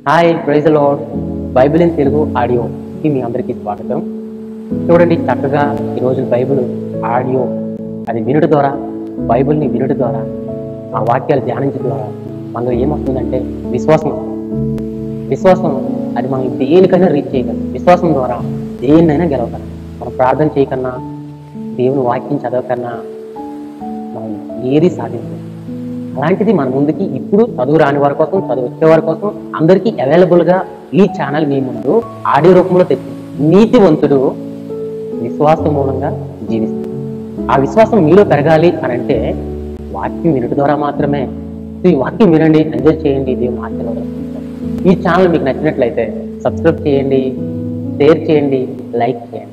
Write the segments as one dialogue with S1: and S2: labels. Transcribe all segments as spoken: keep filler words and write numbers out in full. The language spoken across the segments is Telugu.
S1: Hi praise the lord. Bible in Telugu ఆడియోకి మీ అందరికీ స్వాగతం. చూడండి, చక్కగా ఈరోజు బైబిల్ ఆడియో అది వినుట ద్వారా, బైబిల్ని వినుట ద్వారా, ఆ వాక్యాలు ధ్యానించడం ద్వారా మనలో ఏమొస్తుందంటే విశ్వాసం. విశ్వాసం అది మనం దేనికైనా రీచ్ చేయగలం. విశ్వాసం ద్వారా దేన్నైనా గెలవగలం. మనం ప్రార్థన చేయకన్నా, దేవుని వాక్యం చదవకన్నా మనం ఏది సాధించలేం. అలాంటిది మన ముందుకి ఇప్పుడు చదువు రాని వారి కోసం, చదువు వచ్చే వారి కోసం అందరికీ అవైలబుల్గా ఈ ఛానల్ మీ ముందు ఆడియో రూపంలో తెచ్చింది. నీతివంతుడు విశ్వాసం మూలంగా జీవిస్తాడు. ఆ విశ్వాసం మీలో పెరగాలి అని అంటే వాక్యం వినడం ద్వారా మాత్రమే. ఈ వాక్యం వినండి, ఎంజాయ్ చేయండి, దేవుని ఆశీర్వాదం. ఈ ఛానల్ మీకు నచ్చినట్లయితే సబ్స్క్రైబ్ చేయండి, షేర్ చేయండి, లైక్ చేయండి.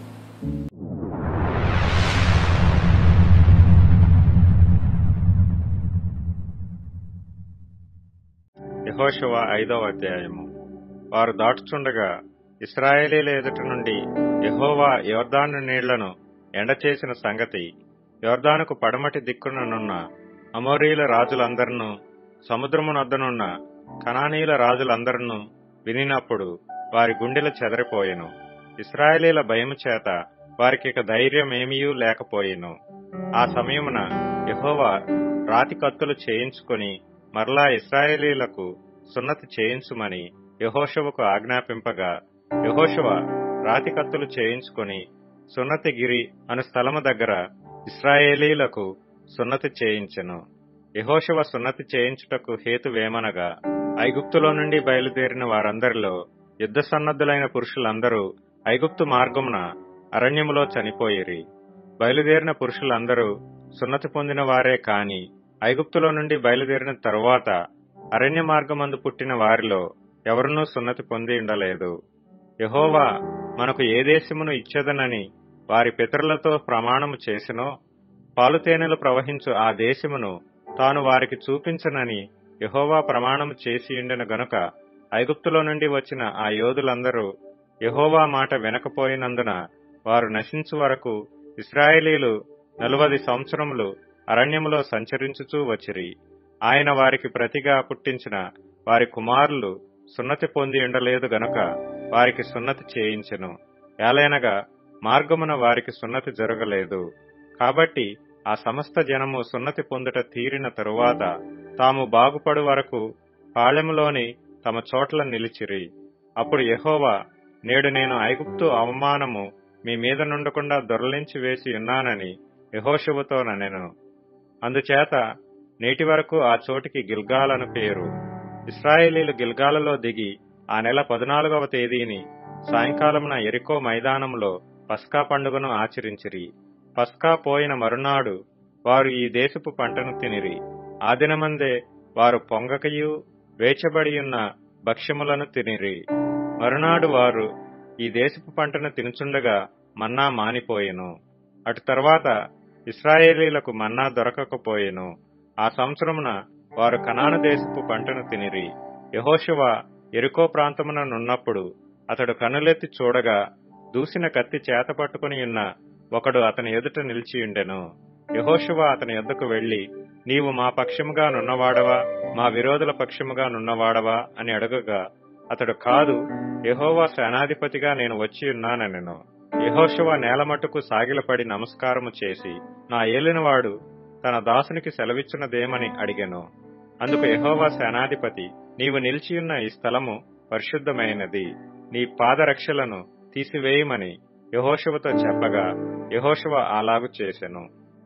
S2: యెహోషువ ఐదవ అధ్యాయము. వారు దాటుచుండగా ఇశ్రాయేలీల ఎదుట నుండి యెహోవా యొర్దాను నీళ్లను ఎండచేసిన సంగతి యొర్దానుకు పడమటి దిక్కుననున్న అమోరీల రాజులందరినూ, సముద్రమునొద్దనున్న కనానీయుల రాజులందరినూ వినినప్పుడు వారి గుండెలు చెదరిపోయెను. ఇశ్రాయేలీల భయము చేత వారికి ఇక ధైర్యమేమీయూ లేకపోయెను. ఆ సమయమున యెహోవా రాతి కత్తులు చేయించుకొని మరలా ఇశ్రాయేలీలకు సున్నతి చేయించుమని యెహోషువకు ఆజ్ఞాపింపగా, యెహోషువ రాతి కత్తులు చేయించుకొని సున్నతిగిరి అను స్థలము దగ్గర ఇశ్రాయేలీలకు సున్నతి చేయించెను. యెహోషువ సున్నతి చేయించుటకు హేతువేమనగా, ఐగుప్తులో నుండి బయలుదేరిన వారందరిలో యుద్ధ సన్నద్ధులైన పురుషులందరూ ఐగుప్తు మార్గమున అరణ్యములో చనిపోయిరి. బయలుదేరిన పురుషులందరూ సున్నతి పొందిన వారే కాని ఐగుప్తులో నుండి బయలుదేరిన తరువాత అరణ్య మార్గమందు పుట్టిన వారిలో ఎవరునూ సున్నతి పొంది ఉండలేదు. యెహోవా మనకు ఏ దేశమును ఇచ్చేదనని వారి పితరులతో ప్రమాణము చేసినో, పాలుతేనెలు ప్రవహించు ఆ దేశమును తాను వారికి చూపించనని యెహోవా ప్రమాణము చేసి ఉండెను గనుక ఐగుప్తులో నుండి వచ్చిన ఆ యోధులందరూ యెహోవా మాట వినకపోయినందున వారు నశించు వరకు ఇశ్రాయేలీలు నలువది సంవత్సరములు అరణ్యములో సంచరించుచూ వచ్చిరి. ఆయన వారికి ప్రతిగా పుట్టించిన వారి కుమారులు సున్నతి పొంది ఉండలేదు గనుక వారికి సున్నతి చేయించెను. ఏలైనగా మార్గమున వారికి సున్నతి జరగలేదు. కాబట్టి ఆ సమస్త జనము సున్నతి పొందుట తీరిన తరువాత తాము బాగుపడు వరకు పాళెములోని తమ చోట్ల నిలిచిరి. అప్పుడు యెహోవా, నేడు నేను ఐగుప్తు అవమానము మీ మీద నుండకుండా దొరలించి వేసి ఉన్నానని యెహోషువతో ననెను. అందుచేత నేటి వరకు ఆ చోటికి గిల్గాల్ అను పేరు. ఇశ్రాయేలీలు గిల్గాలులో దిగి ఆ నెల పద్నాలుగవ తేదీని సాయంకాలమున యెరికో మైదానంలో పస్కా పండుగను ఆచరించిరి. పస్కా పోయిన మరునాడు వారు ఈ దేశపు పంటను తినిరి. ఆ దినమందే వారు పొంగకయు వేచబడియున్న భక్ష్యములను తినిరి. మరునాడు వారు ఈ దేశపు పంటను తినుచుండగా మన్నా మానిపోయెను. అటు తర్వాత ఇశ్రాయేలీలకు మన్నా దొరకకపోయెను. ఆ సంవత్సరమున వారు కనాను దేశపు పంటను తినిరి. యెహోషువ యెరికో ప్రాంతమున నున్నప్పుడు అతడు కనులెత్తి చూడగా దూసిన కత్తి చేత పట్టుకుని ఉన్న ఒకడు అతని ఎదుట నిలిచియుండెను. యెహోషువ అతని యొద్దకు వెళ్లి, నీవు మా పక్షముగా నున్నవాడవా, మా విరోధుల పక్షముగా నున్నవాడవా అని అడగగా, అతడు, కాదు, యెహోవా సేనాధిపతిగా నేను వచ్చి ఉన్నానెను. యెహోషువ నేలమట్టుకు సాగిలపడి నమస్కారము చేసి, నా ఏలినవాడు తన దాసునికి సెలవిచ్చున్నదేమని అడిగెను. అందుకు యెహోవా సేనాధిపతి, నీవు నిలిచియున్న ఈ స్థలము పరిశుద్ధమైనది, నీ పాదరక్షలను తీసివేయమని యెహోషువతో చెప్పగా యెహోషువ అలాగు చేసెను.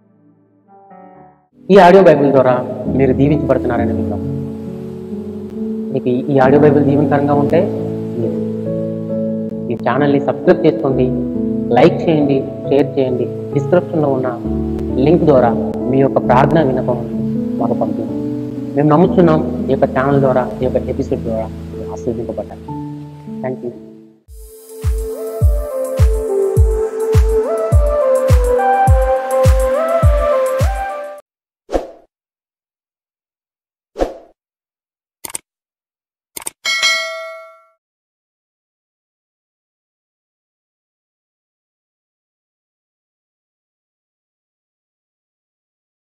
S1: ఈ ఆడియో బైబిల్ ద్వారా మీరు దీవించబడుతున్నారని మీకు మీకు ఈ ఆడియో బైబిల్ దీవెనకరంగా ఉంటే ఈ ఛానల్ని సబ్స్క్రైబ్ చేసుకోండి, లైక్ చేయండి, షేర్ చేయండి. డిస్క్రిప్షన్లో ఉన్న లింక్ ద్వారా మీ యొక్క ప్రార్థన విన్నపం మాకు పంపించండి. మేము నమ్ముతున్నాం ఈ యొక్క ఛానల్ ద్వారా, ఈ యొక్క ఎపిసోడ్ ద్వారా ఆశీర్వదింపబడ్డారు. Thank you.